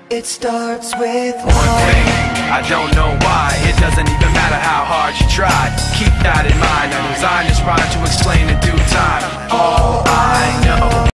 It starts with one thing, I don't know why. It doesn't even matter how hard you try. Keep that in mind. I designed this rhyme to explain and do